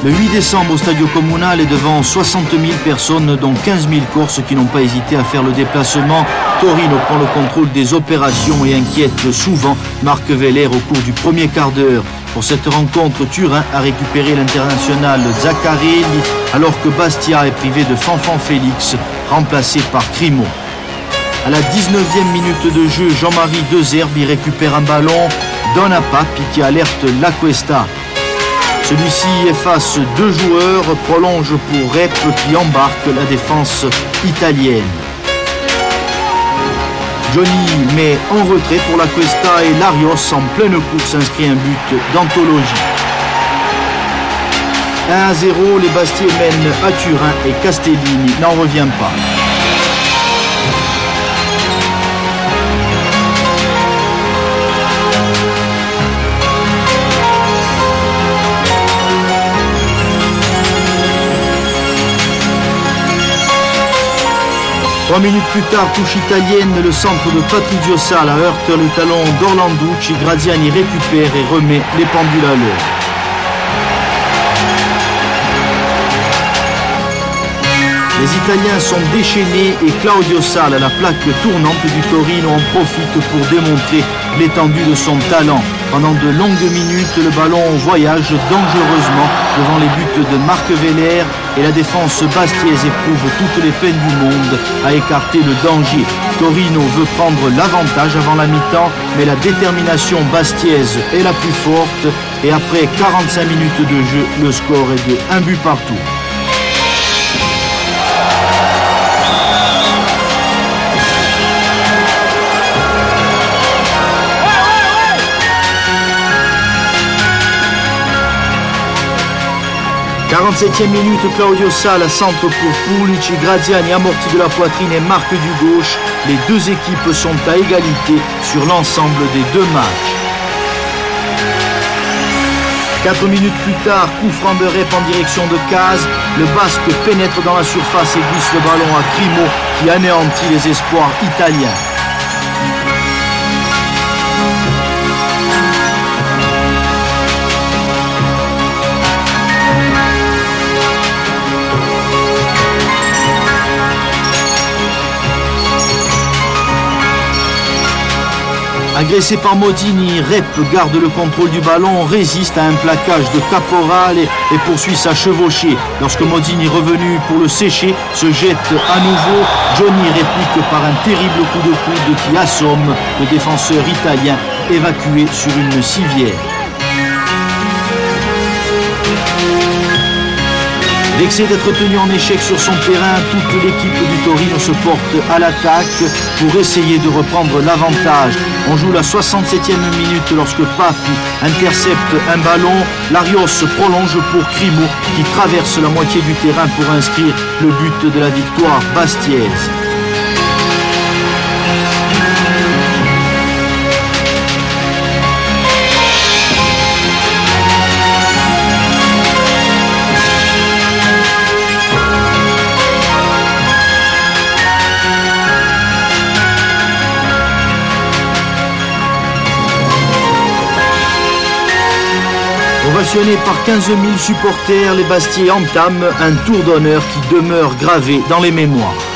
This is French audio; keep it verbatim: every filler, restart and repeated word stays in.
Le huit décembre au Stadio Comunale, devant soixante mille personnes, dont quinze mille Corses qui n'ont pas hésité à faire le déplacement, Torino prend le contrôle des opérations et inquiète souvent Marc Weller au cours du premier quart d'heure. Pour cette rencontre, Turin a récupéré l'international Zaccarelli, alors que Bastia est privé de Fanfan Félix, remplacé par Crimo. À la dix-neuvième minute de jeu, Jean-Marie Dezerbi récupère un ballon, donne à Papi qui alerte La Cuesta. Celui-ci efface deux joueurs, prolonge pour Rep qui embarque la défense italienne. Johnny met en retrait pour La Cuesta et Larios en pleine course inscrit un but d'anthologie. un à zéro, les Bastiais mènent à Turin et Castellini n'en revient pas. Trois minutes plus tard, touche italienne, le centre de Patrizio Sala heurte le talon d'Orlanducci. Graziani récupère et remet les pendules à l'heure. Les Italiens sont déchaînés et Claudio Sala, la plaque tournante du Torino, en profite pour démontrer l'étendue de son talent. Pendant de longues minutes, le ballon voyage dangereusement devant les buts de Marc Weller et la défense bastiaise éprouve toutes les peines du monde à écarter le danger. Torino veut prendre l'avantage avant la mi-temps, mais la détermination bastiaise est la plus forte et après quarante-cinq minutes de jeu, le score est de un but partout. quarante-septième minute, Claudio Sala centre pour Pulic, Graziani amorti de la poitrine et marque du gauche. Les deux équipes sont à égalité sur l'ensemble des deux matchs. Quatre minutes plus tard, coup franc de Rep en direction de Case. Le Basque pénètre dans la surface et glisse le ballon à Crimo qui anéantit les espoirs italiens. Agressé par Modini, Rep garde le contrôle du ballon, résiste à un plaquage de Caporal et, et poursuit sa chevauchée. Lorsque Modini, revenu pour le sécher, se jette à nouveau, Johnny réplique par un terrible coup de coude qui assomme le défenseur italien évacué sur une civière. Vexé d'être tenu en échec sur son terrain, toute l'équipe du Torino se porte à l'attaque pour essayer de reprendre l'avantage. On joue la soixante-septième minute lorsque Papi intercepte un ballon. Larios prolonge pour Crimo qui traverse la moitié du terrain pour inscrire le but de la victoire bastiaise. Ovationnés par quinze mille supporters, les Bastiais entament un tour d'honneur qui demeure gravé dans les mémoires.